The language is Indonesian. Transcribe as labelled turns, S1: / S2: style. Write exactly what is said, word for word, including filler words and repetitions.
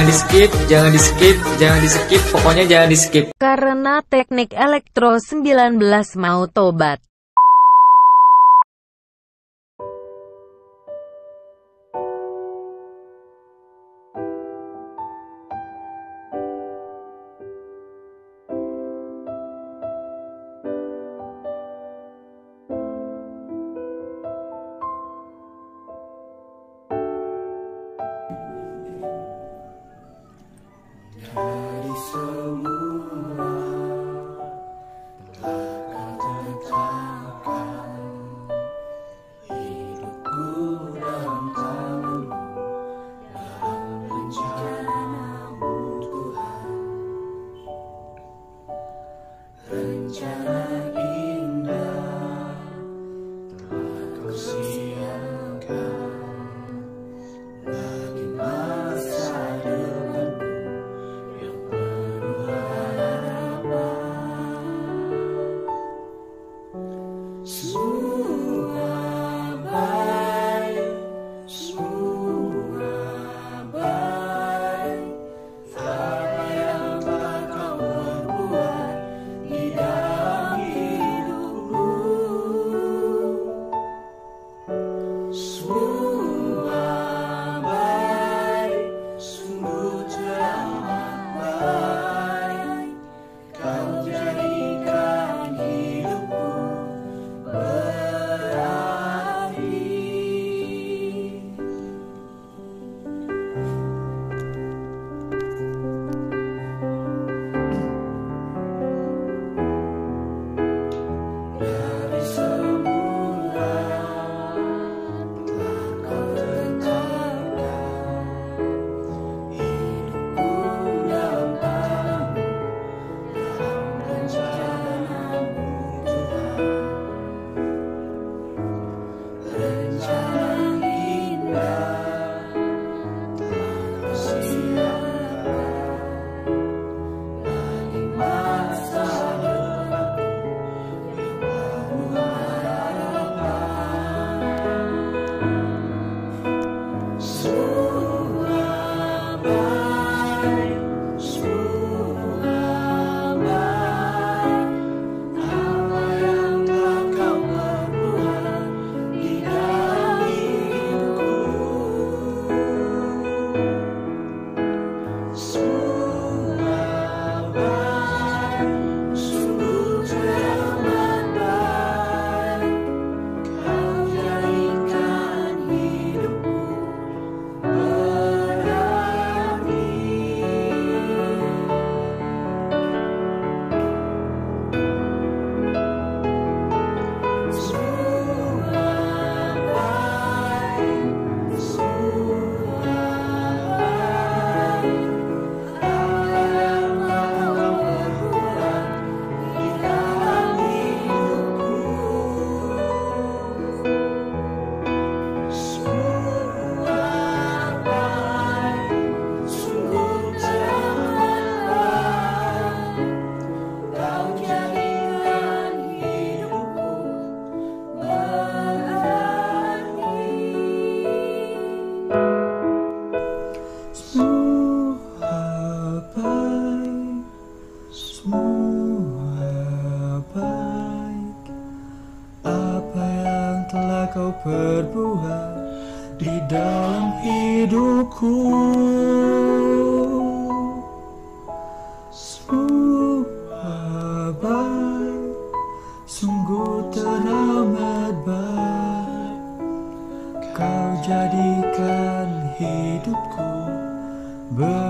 S1: jangan di skip, jangan di skip, jangan di skip, pokoknya jangan di skip.
S2: Karena teknik elektro sembilan belas mau tobat.
S3: Dari semua telah kau tetapkan hidupku dalam tanganmu, dalam rencanamu Tuhan. Rencana indah telah kau siapkan bagi masa depanku. Semua baik, semua baik. Apa yang telah kau perbuat di dalam hidupku, semua baik, sungguh teramat baik. Kau jadikan hidupku dari semula telah kau tetapkan hidupku dalam tanganmu, dalam rencanamu Tuhan. Rencana indah telah kau siapkan bagi masa depanku yang penuh harapan. Semua baik, semua baik. Apa yang telah kau perbuat di dalam hidupku, semua baik, sungguh teramat baik. Kau jadikan hidupku berarti. Semua baik, semua baik. Apa yang telah kau perbuat di dalam hidupku, semua baik, sungguh teramat baik. Kau jadikan hidupku berarti. Semua baik, semua baik. Apa yang telah kau perbuat di dalam hidupku, semua baik, sungguh teramat baik. Kau jadikan hidupku ber